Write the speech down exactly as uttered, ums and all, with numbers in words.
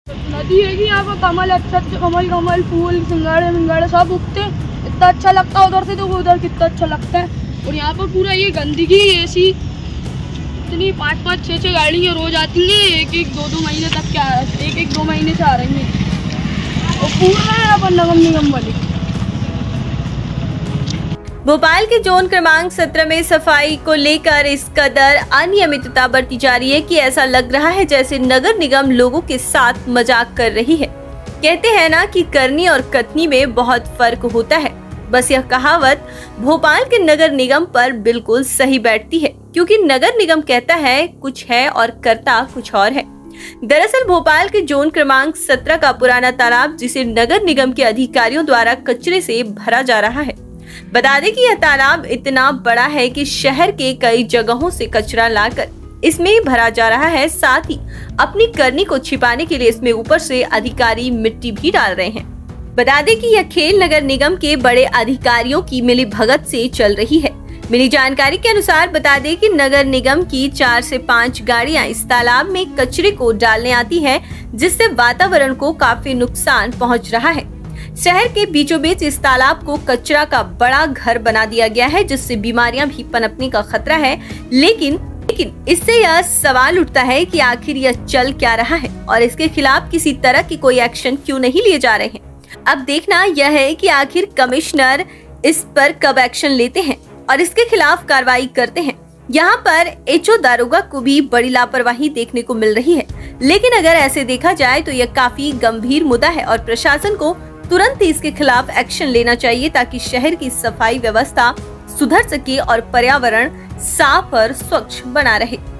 नदी है कि यहाँ पर कमल अच्छे अच्छे कमल कमल फूल सिंगाड़े मिंगाड़े सब उगते हैं। इतना अच्छा लगता है उधर से, तो उधर कितना अच्छा लगता है। और यहाँ पर पूरा ये गंदगी ऐसी इतनी पाँच पाँच छः छः गाड़ियाँ रोज आती हैं, एक एक दो दो महीने तक क्या एक एक दो महीने से आ रही हैं और पूरा यहाँ पर नगम निगम वाले। भोपाल के जोन क्रमांक सत्रह में सफाई को लेकर इस कदर अनियमितता बरती जा रही है कि ऐसा लग रहा है जैसे नगर निगम लोगों के साथ मजाक कर रही है। कहते हैं ना कि करनी और कथनी में बहुत फर्क होता है। बस यह कहावत भोपाल के नगर निगम पर बिल्कुल सही बैठती है, क्योंकि नगर निगम कहता है कुछ है और करता कुछ और है। दरअसल भोपाल के जोन क्रमांक सत्रह का पुराना तालाब, जिसे नगर निगम के अधिकारियों द्वारा कचरे से भरा जा रहा है। बता दें कि यह तालाब इतना बड़ा है कि शहर के कई जगहों से कचरा लाकर इसमें भरा जा रहा है। साथ ही अपनी करनी को छिपाने के लिए इसमें ऊपर से अधिकारी मिट्टी भी डाल रहे हैं। बता दें कि यह खेल नगर निगम के बड़े अधिकारियों की मिली भगत से चल रही है। मिली जानकारी के अनुसार बता दें कि नगर निगम की चार से पाँच गाड़ियां इस तालाब में कचरे को डालने आती है, जिससे वातावरण को काफी नुकसान पहुंच रहा है। शहर के बीचों बीच इस तालाब को कचरा का बड़ा घर बना दिया गया है, जिससे बीमारियां भी पनपने का खतरा है। लेकिन लेकिन इससे यह सवाल उठता है कि आखिर यह चल क्या रहा है और इसके खिलाफ किसी तरह की कोई एक्शन क्यों नहीं लिए जा रहे हैं। अब देखना यह है कि आखिर कमिश्नर इस पर कब एक्शन लेते हैं और इसके खिलाफ कार्रवाई करते हैं। यहाँ पर एचओ दारोगा को भी बड़ी लापरवाही देखने को मिल रही है। लेकिन अगर ऐसे देखा जाए तो यह काफी गंभीर मुद्दा है और प्रशासन को तुरंत ही इसके खिलाफ एक्शन लेना चाहिए, ताकि शहर की सफाई व्यवस्था सुधर सके और पर्यावरण साफ और स्वच्छ बना रहे।